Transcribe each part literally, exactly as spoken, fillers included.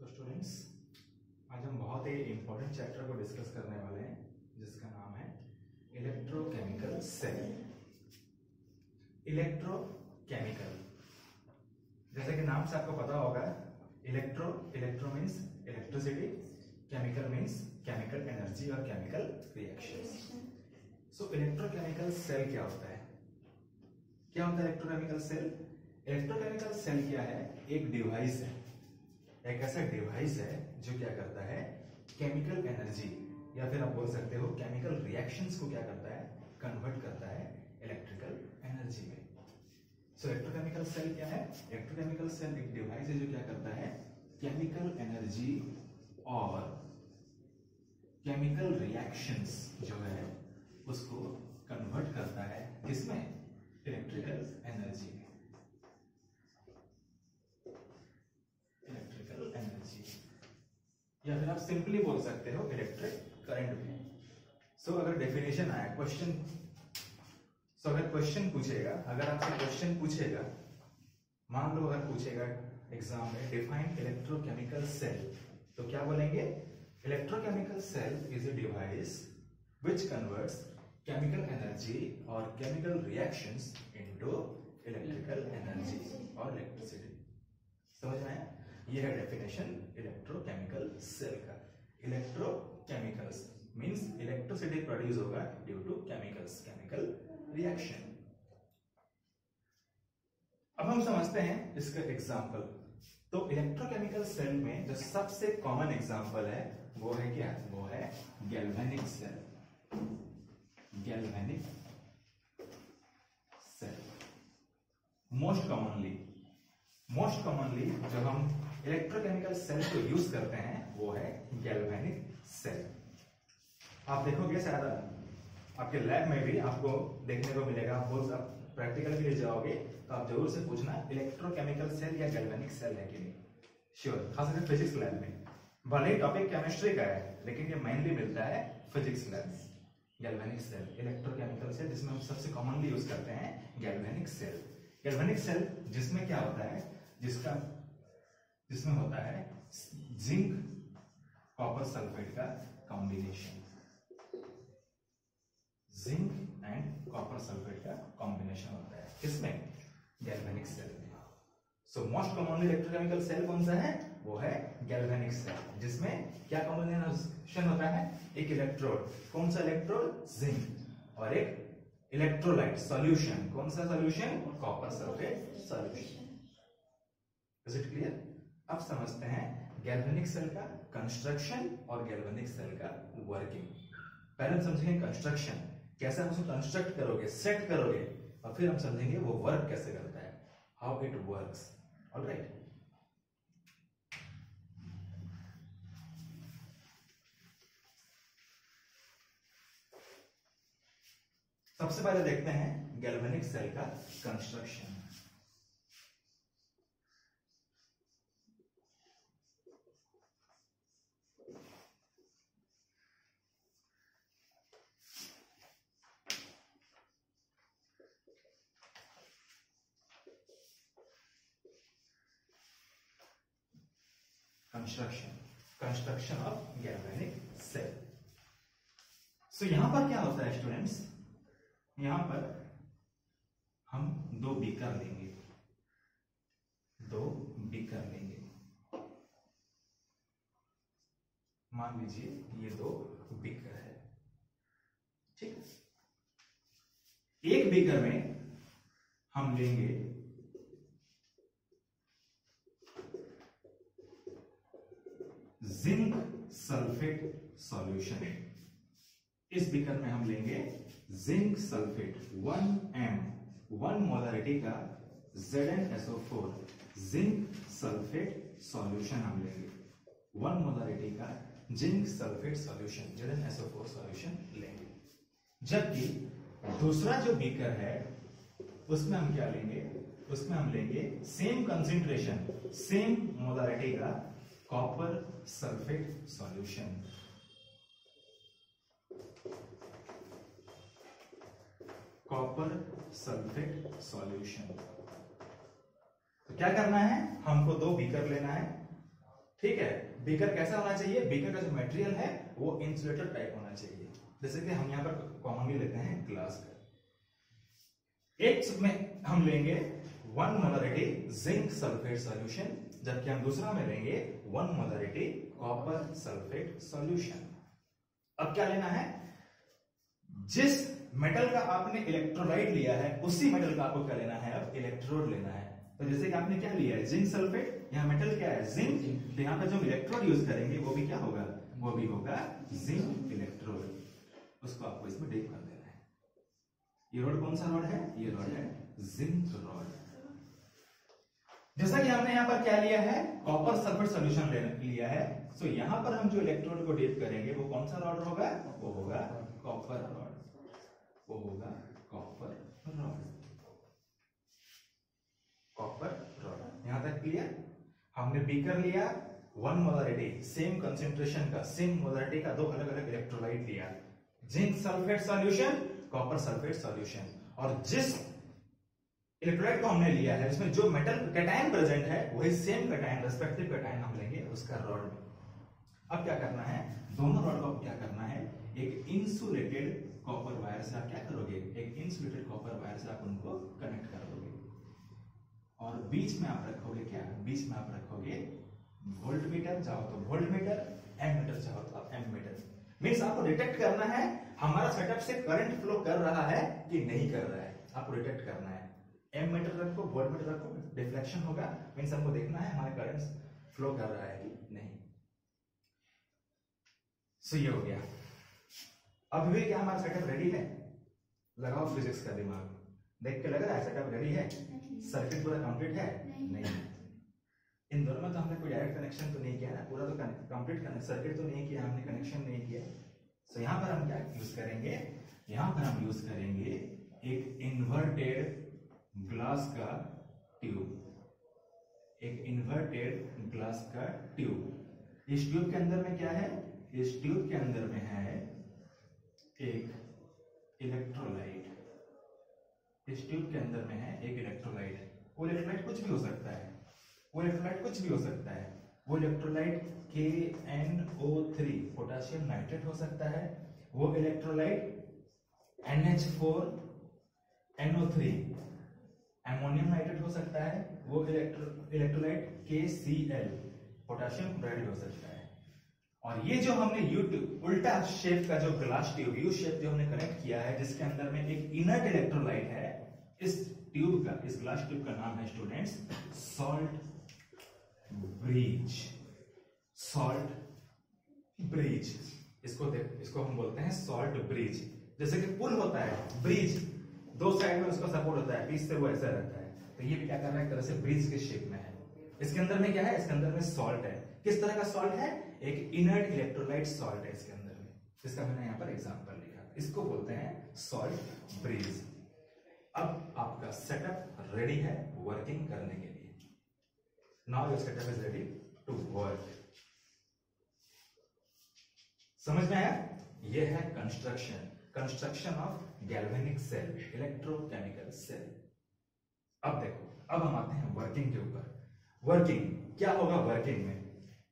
तो स्टूडेंट्स, आज हम बहुत ही इंपॉर्टेंट चैप्टर को डिस्कस करने वाले हैं जिसका नाम है इलेक्ट्रोकेमिकल सेल। इलेक्ट्रोकेमिकल, जैसे कि नाम से आपको पता होगा, electro electro means electricity, chemical means chemical energy और chemical reactions. So electrochemical cell क्या होता है? क्या होता है इलेक्ट्रोकेमिकल सेल? इलेक्ट्रोकेमिकल सेल क्या है? एक डिवाइस है, एक ऐसा डिवाइस है जो क्या करता है, केमिकल एनर्जी या फिर आप बोल सकते हो केमिकल रिएक्शंस को क्या करता है, कन्वर्ट करता है इलेक्ट्रिकल एनर्जी में। सो इलेक्ट्रोकेमिकल सेल क्या है? इलेक्ट्रोकेमिकल सेल एक डिवाइस है जो क्या करता है, केमिकल एनर्जी और केमिकल रिएक्शंस जो है उसको कन्वर्ट करता है किसमें? इलेक्ट्रिकल एनर्जी में। इलेक्ट्रिकल एनर्जी या फिर आप सिंपली बोल सकते हो इलेक्ट्रिक करंट में। सो so, अगर डेफिनेशन आया क्वेश्चन, सो अगर क्वेश्चन पूछेगा, अगर आपसे क्वेश्चन पूछेगा, मान लो अगर पूछेगा एग्जाम में डिफाइन इलेक्ट्रोकेमिकल सेल, तो क्या बोलेंगे? Electrochemical cell is a device which converts chemical energy और chemical reactions into electrical energy और इलेक्ट्रिसिटी। समझ में आया? ये है डेफिनेशन इलेक्ट्रोकेमिकल सेल का। इलेक्ट्रोकेमिकल्स मींस इलेक्ट्रिसिटी प्रोड्यूस होगा due to chemicals, chemical reaction. अब हम समझते हैं इसका एग्जांपल। तो इलेक्ट्रोकेमिकल सेल में जो सबसे कॉमन एग्जांपल है वो है क्या? वो है galvanic cell. Galvanic cell most commonly most commonly जब हम इलेक्ट्रोकेमिकल सेल को यूज करते हैं वो है गैल्वेनिक सेल। आप देखोगे शायद आपके लैब में भी आपको देखने को मिलेगा, आप बोल प्रैक्टिकल के लिए जाओगे तो आप जरूर से पूछना इलेक्ट्रोकेमिकल सेल या गैल्वेनिक सेल है कि नहीं। श्योर, खास करके फिजिक्स लैब में। भले ही टॉपिक केमिस्ट्री का है लेकिन ये मेनली मिलता है फिजिक्स लैब में। गैल्वेनिक सेल, इलेक्ट्रोकेमिकल सेल जिसमें हम सबसे कॉमनली यूज करते हैं गैल्वेनिक सेल। गैल्वेनिक सेल जिसमें क्या होता है, जिसका जिसमें होता है जिंक कॉपर सल्फेट का combination. Zinc and copper sulphate का कॉम्बिनेशन होता है किसमें? गैल्वेनिक सेल में। So most commonly electrochemical cell कौन सा है? वो है गैल्वेनिक सेल, जिसमें क्या कॉम्बिनेशन होता है? एक इलेक्ट्रोड, कौन सा इलेक्ट्रोड? जिंक, और एक इलेक्ट्रोलाइट सॉल्यूशन, कौन सा solution? Copper sulphate solution. Is it clear? अब समझते हैं गैल्वेनिक सेल का कंस्ट्रक्शन और गैल्वेनिक सेल का वर्किंग। पहले हम समझेंगे कंस्ट्रक्शन, कैसे हम उसको कंस्ट्रक्ट करोगे, सेट करोगे, और फिर हम समझेंगे वो वर्क कैसे करता है, हाउ इट वर्क्स। ऑलराइट, सबसे पहले देखते हैं गैल्वेनिक सेल का construction. Construction construction of galvanic cell. So यहां पर क्या होता है स्टूडेंट्स? यहां पर हम दो बीकर लेंगे, दो बीकर लेंगे। मान लीजिए ये दो बीकर है, ठीक। एक बीकर में हम लेंगे जिंक सल्फेट सॉल्यूशन। इस बीकर में हम लेंगे zinc sulphate one M, one molarity का Z N S O four zinc sulphate solution हम लेंगे। वन मोलरिटी का zinc sulphate solution Z N S O four solution लेंगे। जबकि दूसरा जो बीकर है उसमें हम क्या लेंगे? उसमें हम लेंगे सेम कंसेंट्रेशन, सेम मोलरिटी का copper sulphate solution. Copper sulphate solution. तो क्या करना है? हमको दो बीकर लेना है, ठीक है, बीकर कैसा होना चाहिए, बीकर का जो मटेरियल है वो इंसुलेटर टाइप होना चाहिए, जैसे कि हम यहाँ पर कॉमनली लेते हैं ग्लास का। एक में हम लेंगे one molarity zinc sulphate solution, जबकि हम दूसरा में लेंगे one molarity copper sulphate solution. अब क्या लेना है, जिस मेटल का आपने इलेक्ट्रोलाइट लिया है उसी मेटल का आपको क्या लेना है, अब इलेक्ट्रोड लेना है। तो जैसे कि आपने क्या लिया है, जिंक सल्फेट, यहाँ मेटल क्या है, जिंक, तो यहाँ पर जो इलेक्ट्रोड यूज करेंगे वो भी क्या होगा, वो भी होगा जिंक इलेक्ट्रोड, उसको आपको इसमें डिप कर देना है। ये रोड कौन सा रोड है, ये रोड है जिंक रोड। जैसा कि हमने यहाँ पर क्या लिया है, कॉपर सल्फेट सॉल्यूशन लिया है, सो यहाँ पर हम जो इलेक्ट्रोड को डिप करेंगे वो कौन सा रॉड होगा, वो होगा कॉपर रॉड, वो होगा कॉपर रॉड, कॉपर रॉड। यहां तक क्लियर। हमने बीकर लिया, वन मोलरिटी सेम कंसेंट्रेशन का, सेम मोलरिटी का दो अलग अलग इलेक्ट्रोलाइट लिया, zinc sulphate solution, copper sulphate solution, और जिस इलेक्ट्रोलाइट को हमने लिया है इसमें जो मेटल कैटायन प्रेजेंट है वही सेम कैटायन, रेस्पेक्टिव कैटायन हम लेंगे उसका रॉड में। अब क्या करना है, दोनों रॉड को क्या करना है, एक इंसुलेटेड कॉपर वायर से आप क्या करोगे, एक इंसुलेटेड कॉपर वायर से आप उनको कनेक्ट कर दोगे, और बीच में आप रखोगे क्या, बीच में आप रखोगे वोल्ट मीटर, चाहो तो वोल्ट मीटर, एम मीटर चाहो तो आप एम मीटर। मींस आपको डिटेक्ट करना है हमारा सेटअप से करंट फ्लो कर रहा है कि नहीं कर रहा है, आपको डिटेक्ट करना है। एम मीटर रखो, वोल्ट मीटर रखो, डिफ्लेक्शन होगा, मींस हमको देखना है हमारे करंट फ्लो कर रहा है कि नहीं। सो ये हो गया। अब भी क्या हमारा सेटअप रेडी है, लगाओ फिजिक्स का दिमाग, देख के लग रहा है सेटअप रेडी है, सर्किट पूरा कंप्लीट है, नहीं। इन दोनों में तो हमने कोई डायरेक्ट कनेक्शन तो नहीं किया ना, पूरा तो कंप्लीट सर्किट तो नहीं किया हमने, कनेक्शन नहीं किया। सो so, यहाँ पर हम क्या यूज करेंगे, यहाँ पर हम यूज करेंगे एक इन्वर्टेड ग्लास का ट्यूब, एक इन्वर्टेड ग्लास का ट्यूब। इस ट्यूब के अंदर में क्या है, इस ट्यूब के अंदर में है एक इलेक्ट्रोलाइट, इस ट्यूब के अंदर में है एक इलेक्ट्रोलाइट। वो इलेक्ट्रोलाइट कुछ भी हो सकता है, वो इलेक्ट्रोलाइट कुछ भी हो सकता है, वो electrolyte K N O three potassium nitrate हो सकता है, वो electrolyte N H four N O three ammonium nitrate हो सकता है, वो इलेक्ट्रो इलेक्ट्रोलाइट के सी एल पोटेशियम क्लोराइड हो सकता है। और ये जो हमने यू उल्टा शेप का जो ग्लास ट्यूब, यू शेप जो हमने कनेक्ट किया है, जिसके अंदर में एक इनर्ट इलेक्ट्रोलाइट है, इस ट्यूब का, इस ग्लास ट्यूब का नाम है students salt bridge, salt bridge. इसको देख, इसको हम बोलते हैं सॉल्ट ब्रिज। जैसे कि पुल होता है, ब्रिज दो साइड में उसका सपोर्ट होता है, बीच से वो ऐसा रहता है, तो ये भी क्या कर रहा है, एक तरह से ब्रिज के शेप में है। इसके अंदर में क्या है, इसके अंदर में सॉल्ट है। किस तरह का सॉल्ट है, एक इनर्ट इलेक्ट्रोलाइट सॉल्ट है इसके अंदर में, इसका मैंने यहाँ पर एग्जांपल लिखा, इसको बोलते हैं सॉल्ट ब्रिज। अब आपका सेटअप रेडी है वर्किंग करने के लिए। Now your setup is ready to work. समझ में आया, ये है construction, construction of galvanic cell, electrochemical cell. अब देखो, अब हम आते हैं वर्किंग के ऊपर। वर्किंग क्या होगा, वर्किंग में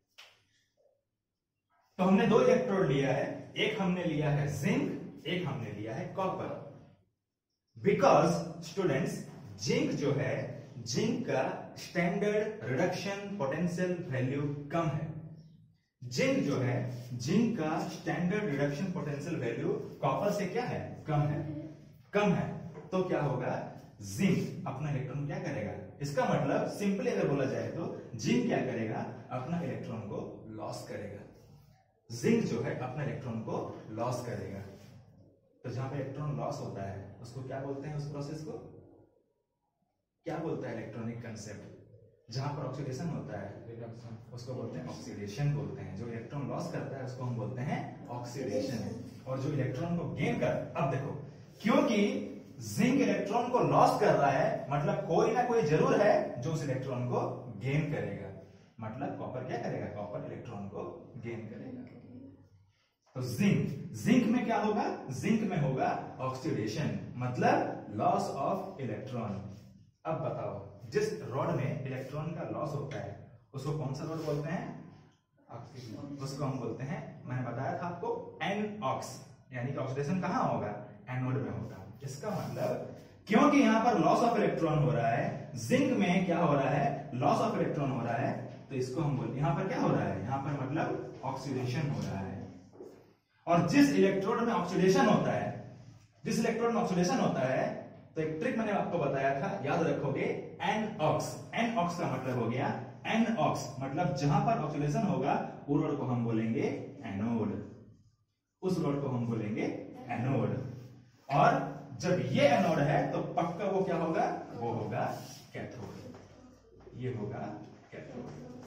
तो हमने दो इलेक्ट्रोड लिया है, एक हमने लिया है जिंक, एक हमने लिया है कॉपर। बिकॉज स्टूडेंट्स जिंक जो है, जिंक का स्टैंडर्ड रिडक्शन पोटेंशियल वैल्यू कम है। जिंक जो है, जिंक का standard reduction potential value copper से क्या है, कम है, कम है। तो क्या होगा, जिंक अपना इलेक्ट्रॉन क्या करेगा, इसका मतलब सिंपली अगर बोला जाए तो जिंक क्या करेगा, अपना इलेक्ट्रॉन को लॉस करेगा। जिंक जो है अपना इलेक्ट्रॉन को लॉस करेगा। तो जहां पे इलेक्ट्रॉन लॉस होता है उसको क्या बोलते हैं, उस प्रोसेस को क्या बोलता है, इलेक्ट्रॉनिक कंसेप्ट। जहां पर ऑक्सीडेशन होता है उसको बोलते हैं ऑक्सीडेशन बोलते हैं। जो इलेक्ट्रॉन लॉस करता है उसको हम बोलते हैं ऑक्सीडेशन। और जो इलेक्ट्रॉन को गेन कर, अब देखो क्योंकि जिंक इलेक्ट्रॉन को लॉस कर रहा है, मतलब कोई ना कोई जरूर है जो उस इलेक्ट्रॉन को गेन करेगा। मतलब कॉपर क्या करेगा, कॉपर इलेक्ट्रॉन को गेन करेगा। तो जिंक, जिंक में क्या होगा, जिंक में होगा ऑक्सीडेशन, मतलब लॉस ऑफ इलेक्ट्रॉन। अब बताओ, जिस रॉड में इलेक्ट्रॉन का लॉस होता है उसको कौन सा रॉड बोलते हैं, उसको हम बोलते हैं, मैंने बताया था आपको, एन ऑक्स, यानी कि ऑक्सीडेशन कहां होगा, एनोड में होगा। इसका मतलब क्योंकि यहां पर लॉस ऑफ इलेक्ट्रॉन हो रहा है, जिंक में क्या हो रहा है, लॉस ऑफ इलेक्ट्रॉन हो रहा है, तो इसको हम बोलते हैं, यहां पर क्या हो रहा है, यहां पर मतलब ऑक्सीडेशन हो रहा है। और जिस इलेक्ट्रोड में ऑक्सीडेशन होता है, जिस इलेक्ट्रोड में ऑक्सीडेशन होता है, तो एक ट्रिक मैंने आपको बताया था, याद रखोगे, एन ऑक्स। एन ऑक्स का मतलब हो गया, एन ऑक्स मतलब जहां पर ऑक्सीडेशन होगा वो रोड को हम बोलेंगे एनोड, उस रोड को हम बोलेंगे एनोड। और जब ये एनोड है तो पक्का वो क्या होगा, वो होगा कैथोड, ये होगा कैथोड।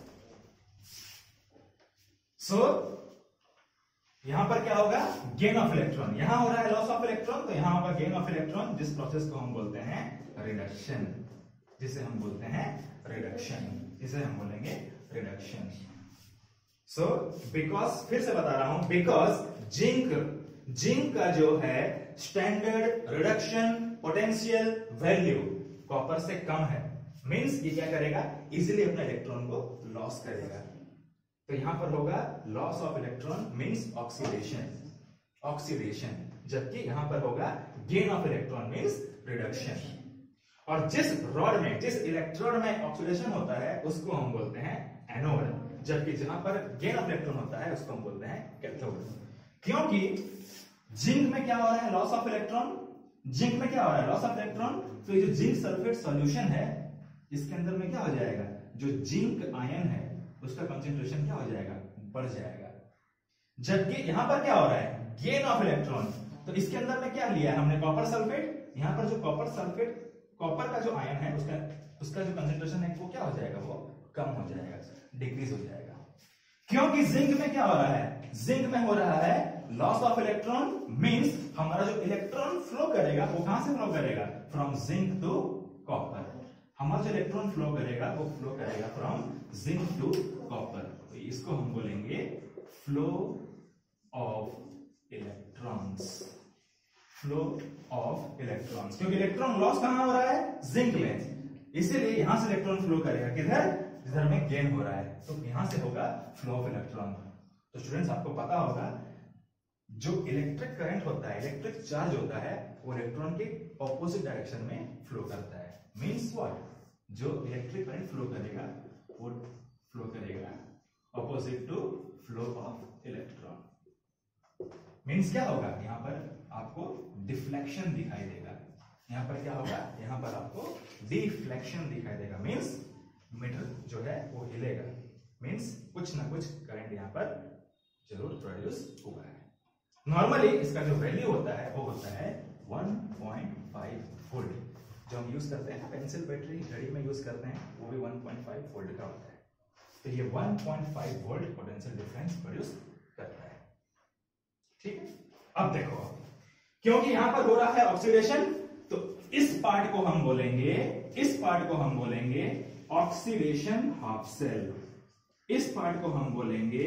सो so, यहां पर क्या होगा, गेन ऑफ इलेक्ट्रॉन, यहां हो रहा है लॉस ऑफ इलेक्ट्रॉन, तो यहां होगा गेन ऑफ इलेक्ट्रॉन, जिस प्रोसेस को हम बोलते हैं रिडक्शन, जिसे हम बोलते हैं रिडक्शन, इसे हम बोलेंगे रिडक्शन। सो बिकॉज, फिर से बता रहा हूं, बिकॉज जिंक, जिंक का जो है standard reduction potential value copper से कम है, मींस ये क्या करेगा, इजीली अपना इलेक्ट्रॉन को लॉस करेगा। तो यहां पर होगा loss of electron means oxidation, oxidation, जबकि यहां पर होगा gain of electron means reduction. और जिस रॉड में, जिस इलेक्ट्रोड में ऑक्सीडेशन होता है उसको हम बोलते हैं एनोड, जबकि जहां पर गेन ऑफ इलेक्ट्रॉन होता है उसको हम बोलते हैं कैथोड। क्योंकि जिंक में क्या हो रहा है, लॉस ऑफ इलेक्ट्रॉन, जिंक में क्या हो रहा है, लॉस ऑफ इलेक्ट्रॉन, तो ये जो जिंक सल्फेट सॉल्यूशन है इसके अंदर में क्या हो जाएगा, जो जिंक आयन है उसका कंसेंट्रेशन क्या हो जाएगा, बढ़ जाएगा। जबकि यहां पर क्या हो रहा है, गेन ऑफ इलेक्ट्रॉन, तो इसके अंदर में क्या लिया है हमने, कॉपर सल्फेट, यहां पर जो कॉपर सल्फेट, कॉपर का जो आयन है उसका उसका जो कंसेंट्रेशन है वो क्या हो जाएगा, वो कम हो जाएगा, डिक्रीज हो जाएगा। क्योंकि जिंक में क्या हो रहा है, जिंक में हो रहा है लॉस ऑफ इलेक्ट्रॉन, मींस हमारा जो इलेक्ट्रॉन फ्लो करेगा वो कहां से फ्लो करेगा, फ्रॉम जिंक टू कॉपर। हमारा जो इलेक्ट्रॉन फ्लो करेगा वो फ्लो करेगा फ्रॉम जिंक टू कॉपर, तो इसको हम बोलेंगे flow of electrons, flow of electrons. क्योंकि इलेक्ट्रॉन लॉस कहां हो रहा है, जिंक में, इसीलिए यहां से इलेक्ट्रॉन फ्लो करेगा किधर, जिधर में गेन हो रहा है, तो यहां से होगा फ्लो ऑफ इलेक्ट्रॉन। तो स्टूडेंट्स आपको पता होगा जो इलेक्ट्रिक करंट होता है, इलेक्ट्रिक चार्ज होता है, वो इलेक्ट्रॉन के ऑपोजिट डायरेक्शन में फ्लो करता है। मींस व्हाट, जो इलेक्ट्रिक करंट फ्लो करेगा वो फ्लो करेगा opposite to flow of electron. Means क्या होगा, यहां पर आपको डिफ्लेक्शन दिखाई देगा, यहां पर क्या होगा, यहां पर आपको डिफ्लेक्शन दिखाई देगा, मींस मीटर जो है वो हिलेगा, मींस कुछ ना कुछ करंट यहां पर जरूर प्रोड्यूस हुआ है। नॉर्मली इसका जो वैल्यू होता है वो होता है वन पॉइंट फाइव वोल्ट, जो हम यूज करते हैं पेंसिल बैटरी घड़ी में यूज करते हैं, वो भी वन पॉइंट फाइव वोल्ट का होता है। तो ये one point five volt potential difference produce करता है। ठीक है, अब देखो, क्योंकि यहां पर हो रहा है ऑक्सीडेशन, तो इस पार्ट को हम बोलेंगे, इस पार्ट को हम बोलेंगे ऑक्सीडेशन हाफ सेल, इस पार्ट को हम बोलेंगे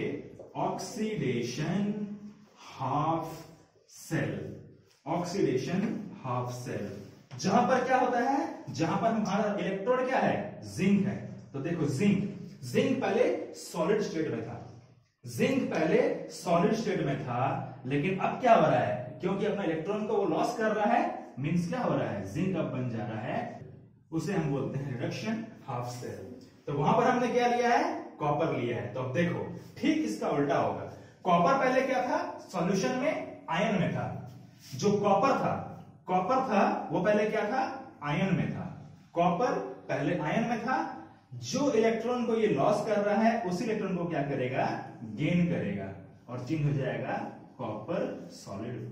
oxidation half cell, oxidation half cell. जहां पर क्या होता है, जहां पर हमारा इलेक्ट्रोड क्या है, जिंक है, तो देखो जिंक, जिंक पहले सॉलिड स्टेट में था, जिंक पहले सॉलिड स्टेट में था, लेकिन अब क्या हो रहा है, क्योंकि अपना इलेक्ट्रॉन को वो लॉस कर रहा है, मींस क्या हो रहा है, जिंक अब बन जा रहा है, उसे हम बोलते हैं रिडक्शन हाफ सेल। तो वहां पर हमने क्या लिया है, कॉपर लिया है। तो अब देखो ठीक इसका उल्टा होगा, कॉपर पहले क्या था, सॉल्यूशन में आयन में था, जो कॉपर था, कॉपर था वो पहले क्या था, आयन में था, कॉपर पहले आयन में था, जो इलेक्ट्रॉन को ये लॉस कर रहा है उसी इलेक्ट्रॉन को क्या करेगा, गेन करेगा, और चेंज हो जाएगा कॉपर सॉलिड।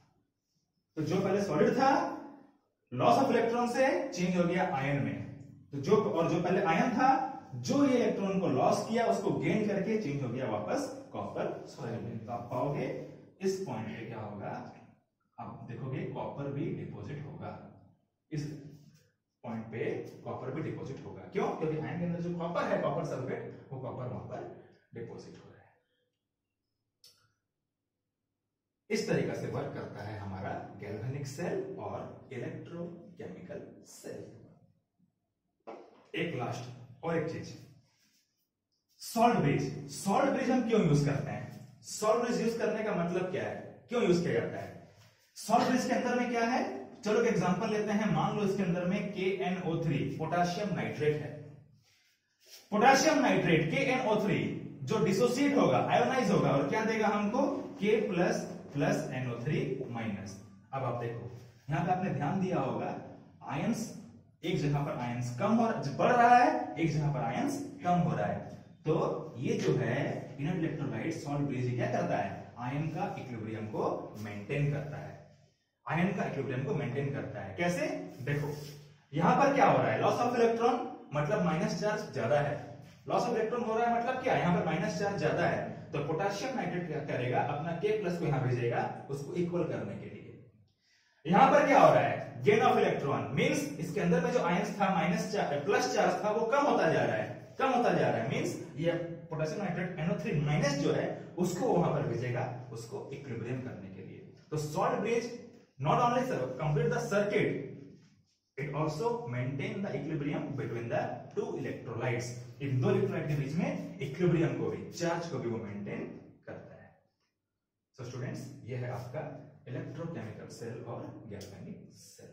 तो जो पहले सॉलिड था लॉस ऑफ इलेक्ट्रॉन से चेंज हो गया आयन में, तो जो और जो पहले आयन था जो ये इलेक्ट्रॉन को लॉस किया उसको गेन करके चेंज हो गया वापस कॉपर सॉलिड में। तो आप पाओगे इस पॉइंट पे क्या होगा, आप देखोगे कॉपर भी डिपॉजिट होगा, इस पॉइंट पे कॉपर भी डिपॉजिट होगा। क्यों, क्योंकि आयन के अंदर जो कॉपर है, कॉपर सल्फेट, वो कॉपर वहां पर डिपॉजिट हो रहा है। इस तरीका से वर्क करता है हमारा गैल्वेनिक सेल और इलेक्ट्रोकेमिकल सेल। एक लास्ट और एक चीज, सॉल्ट ब्रिज, सॉल्ट ब्रिज हम क्यों यूज करते हैं? सॉल्ट ब्रिज यूज करने का मतलब क्या है, क्यों यूज किया जाता है? सॉल्ट ब्रिज के अंदर में क्या है, चलो एक एग्जांपल लेते हैं। मान लो इसके अंदर में K N O three potassium nitrate है। Potassium nitrate K N O three जो डिसोसिएट होगा, आयोनाइज होगा और क्या देगा हमको, K plus plus N O three minus. अब आप देखो यहां पे आपने ध्यान दिया होगा, आयंस एक जगह पर आयंस कम हो बढ़ रहा है, एक जगह पर आयंस कम हो रहा है। तो ये जो है इनर इलेक्ट्रोलाइट सॉल्ट ब्रिज क्या करता है, आयन का इक्विलिब्रियम को मेंटेन करता है। आयन का इक्विलिब्रियम को मेंटेन करता है कैसे, देखो यहां पर क्या हो रहा है, लॉस ऑफ इलेक्ट्रॉन मतलब माइनस चार्ज ज्यादा है। लॉस ऑफ इलेक्ट्रॉन हो रहा है मतलब क्या, यहां पर माइनस चार्ज ज्यादा है, तो पोटेशियम नाइट्रेट क्या करेगा, अपना K प्लस को यहां भेजेगा उसको इक्वल करने के लिए। यहां पर क्या हो रहा है, गेन ऑफ इलेक्ट्रॉन मींस इसके अंदर में जो आयंस था माइनस चार्ज प्लस चार्ज था वो कम होता जा रहा है, कम होता जा रहा है मींस ये potassium nitrate N O three minus जो है उसको वहां पर भेजेगा उसको इक्विलिब्रियम करने के लिए। तो salt bridge not only complete the circuit, it also maintain the equilibrium between the two electrolytes। इन दो इलेक्ट्रोलाइट के बीच में इक्विलिब्रियम को भी, चार्ज को भी वो मेंटेन करता है। सो स्टूडेंट्स ये है आपका इलेक्ट्रोकेमिकल सेल और गैल्वेनिक सेल।